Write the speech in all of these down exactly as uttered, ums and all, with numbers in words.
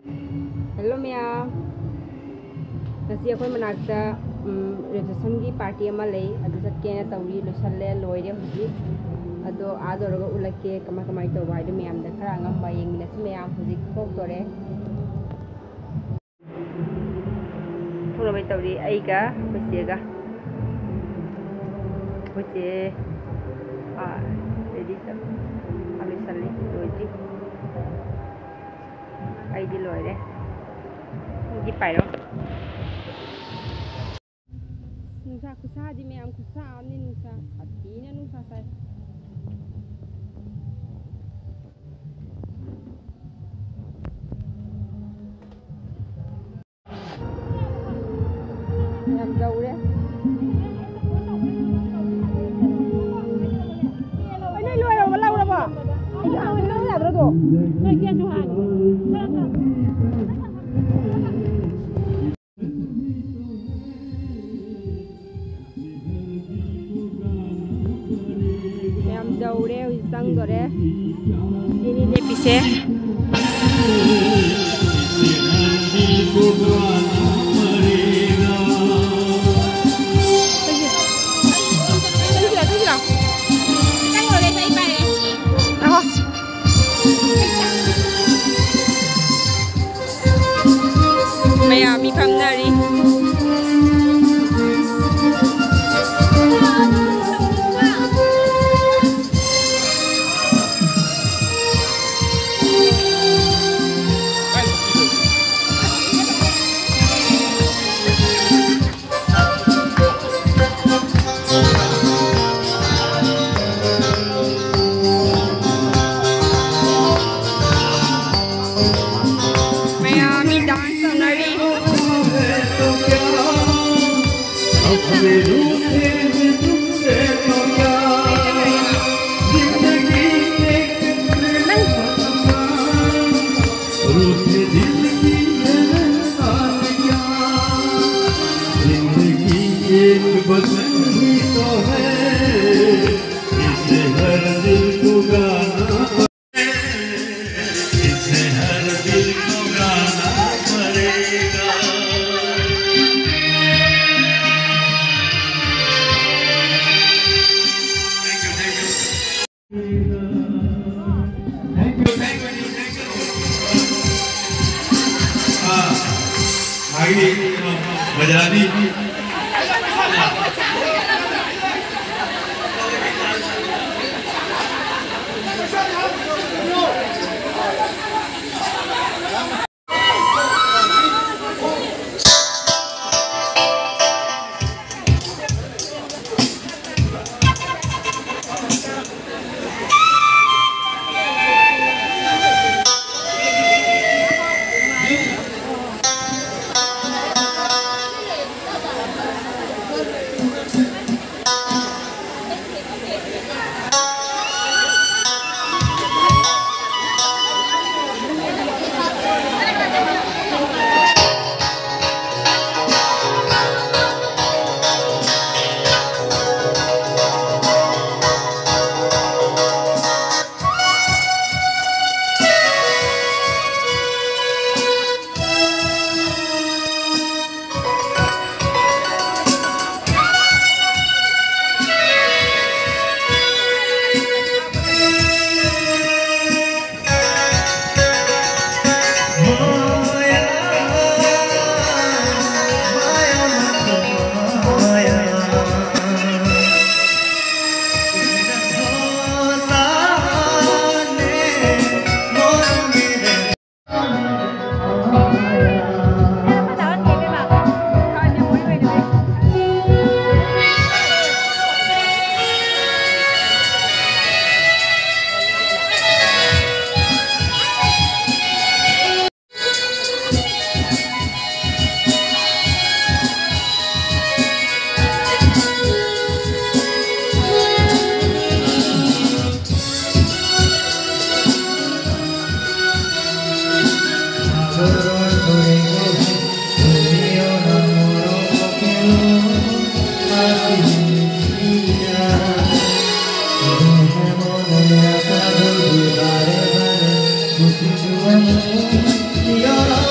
Hello ma'am ngasi akhoi manakta registration gi party ama lei adu satke na tawri losalle loire huji ado adoroga ulake kama kama to wai du ma'am da khara ngam ba yeng mina se ma'am huji thok tore thora bai tawri ai ga bese ga hoje a ready ta ali salli loji ai di loire di pairo nusa kusa di ma'am kusa ni nusa atina nusa sai ma'am daure ai noi lo ra lau ra ba ai ha nó là rồi đó noi kia chu han daure sang dore ini le pise Maya mi pam nari Majalani You're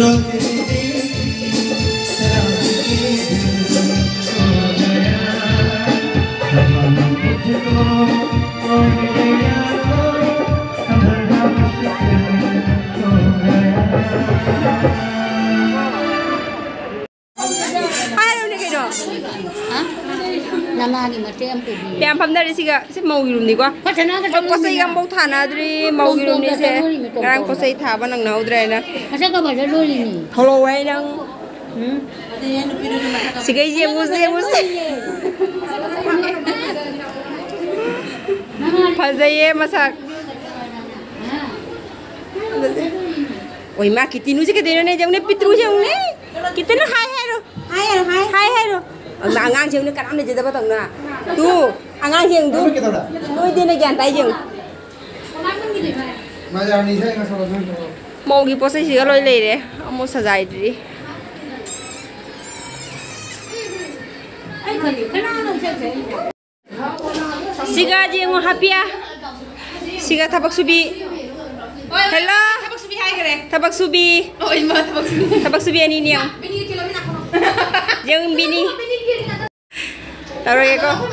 जो तेरी शराब की दिल हो गया मुझको ओ मेरे यारो संभलना मुश्किल हो गया Nama ni mesti am tu. Yang pam dari sih gak sih mau girum nih gua. Om kosai yang mau tanah dari mau girum nih sih. Sekarang kosai thaba nang nau dari na. Masa kau baca dulu ni. Kalau wae nang. Si gay je mus je mus. Pasai masak. Oi mak kita nu sih kita ni jauh ni pitru jauh ni. Kita nu hai hai ro. Hai ro hai hai hai ro. Angang jeng ni kan amne jadi apa tengah. Tu, angang jeng tu. Tu dia ni jangan tay jeng. Mau gi posisi sih kalau lele deh, mau sajai diri. Siga jeng happy ya. Siga tapak subi. Hello. Tapak subi hai kere. Tapak subi. Oh ima tapak subi. Tapak subi ani ni yang. Bini kilo mina kono. Jeng bini. Taruh ya kok.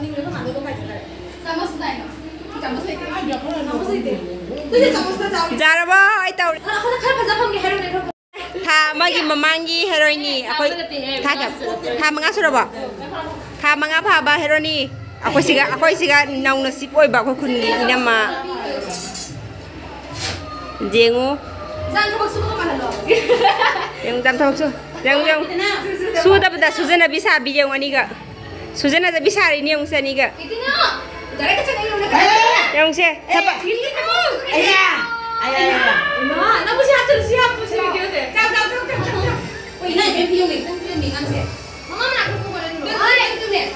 Jara ba, ay tahu. Tha magi mamangi hero ini. Aku tha jam. Tha manga sudah ba. Tha manga apa ba hero ini. Aku sih gak, aku sih gak nau nasib oi ba aku kun ini nama. Jengu. Jangan tabak suku mana lo? Yang jangan tabak suku. Yang yang sudah pada Susan bisa bijang wani ga. Susan ada bisa hari ini yang saya ni ga. Yang saya apa? Ayah, ayah. Nah, nak mesti hati siap mesti gitu deh. Jauh jauh jauh jauh jauh. Oh ini jadi piung ni, piung ni kan saya. Mama mana aku kau boleh dulu. Oh yang itu ni.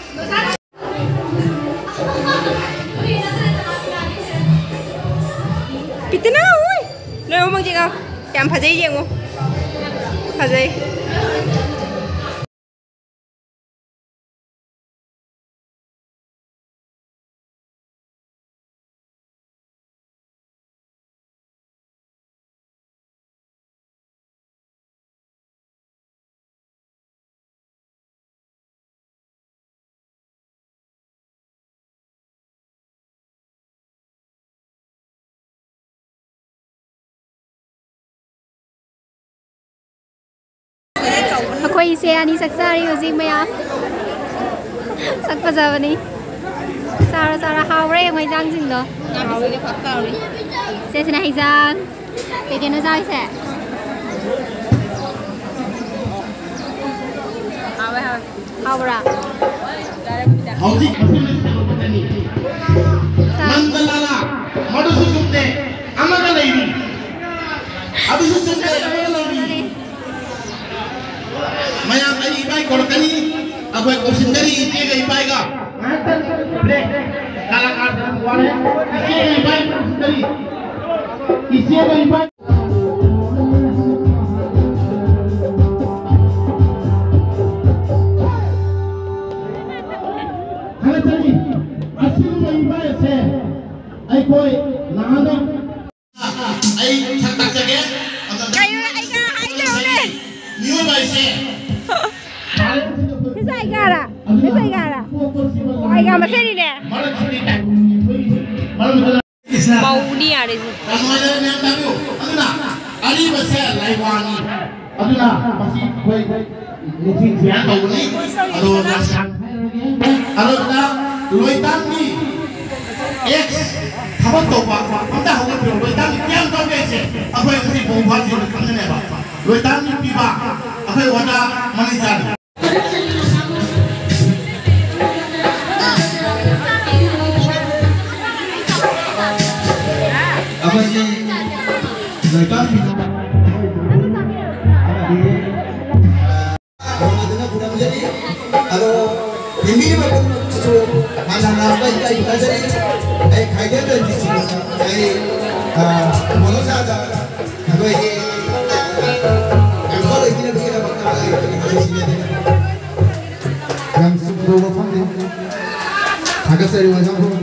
Kita nak, oi. Noi omong jengau. Yang pasai jengu. Pasai. Aku isi ani saksari usi maya sak pasal ni sara sara hawre yang mai jang sing do hawre ke pasal ni saya sini hijang ke na jai se hawre hawra hauji mandalala madu susumte amaga laini abu susumte Maya kali ibai korkani, aku ekor sendiri isi ke ibai ga. Break, kalah kalah kuare, isi ke ibai sendiri, isi ke ibai. Kalau tadi, asal ibai se, ay koi nahana, ay cantik saja. Kayu ay ka ay jauh ni. New ibai se. Bisa igara, bisa igara. Ay ka masih ni deh. Mau ni ada sih. Ramai yang tahu, aduna, ali besar laiwani, aduna masih koi mungkin siapa tahu ni, ado nasang, ado na loitan ni, X, kawan tahu apa, anda hanya perlu loitan yang tahu kese, apa yang mesti buat jadi kangen apa, loitan ni tiba, apa yang ada manisan. Apa sih? Loitan ni. Kalau ini macam tu, mana nama kita itu jadi, eh kaya dan di sini, eh mana sahaja, kalau ini, kalau ini kita kita bakal kita di sini ada, yang sebelum apa ni, agak seri macam tu.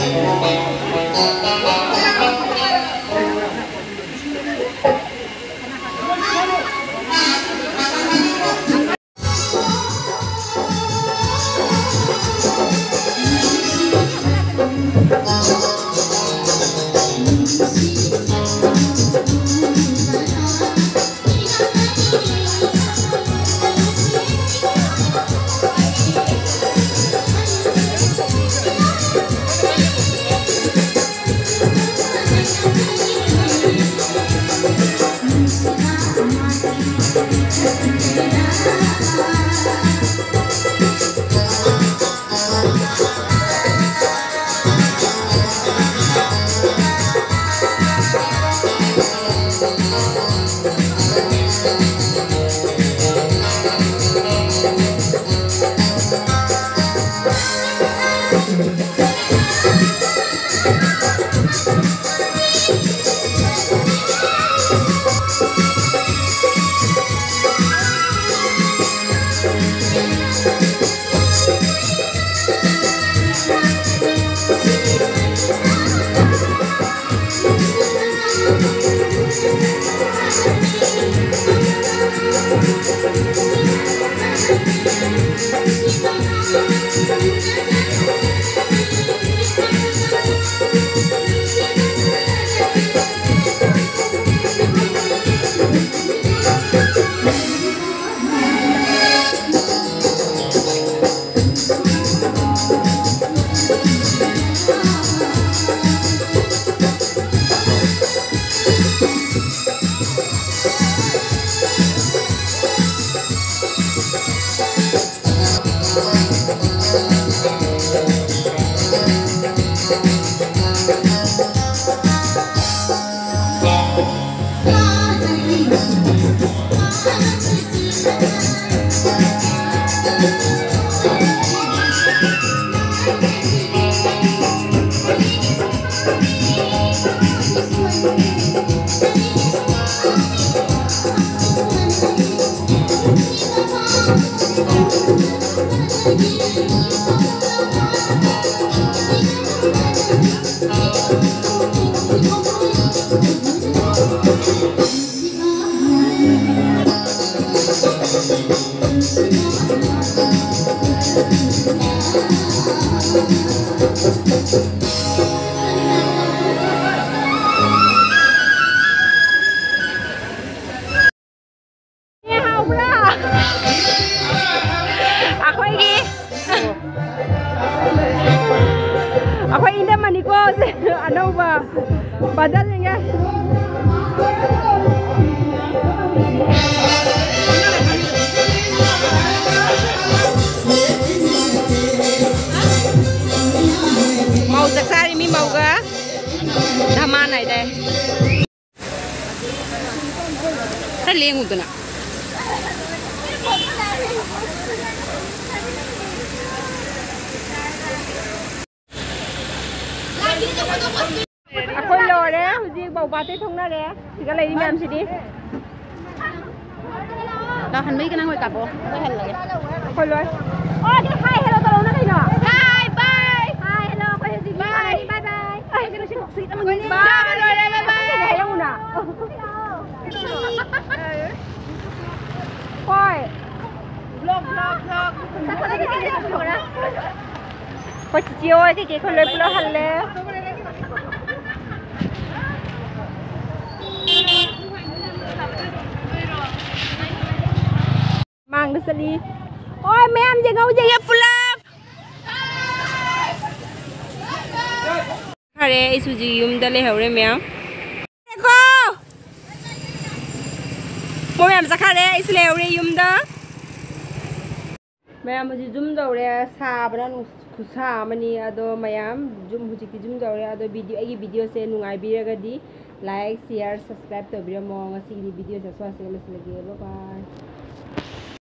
Padahal mau saksari mi mau ga dama này đây cái liền udah nak aku lo deh, uji bau bati thong na deh, tiga lagi ni am sini. Dah han mấy cái năng ngồi cặp không? Cái han lagi. Aku lo. Oh, dia hi hello tolong na kayo. Hi bye. Hi hello aku uji bye bye bye. Ay, sino sino sweet naman ni. Bye bye bye. Hello na. Hoy. Vlog vlog vlog. Satu lagi sini vlog na. Kau cicio aja ke kau lepas lah le. Mang được đi. Ôi mấy em gì ngầu gì vậy pulang. Hare isuji yum dale hore mấy em. Cô. Bố em sao khare isle hore yum da. Mấy em asuji yum da hore sa bana kusa mani ado mayam jum hujiki jum da hore ado video agi video se nungai biragadi like share subscribe to biro mo ngasi video sa swasi lagi bye bye.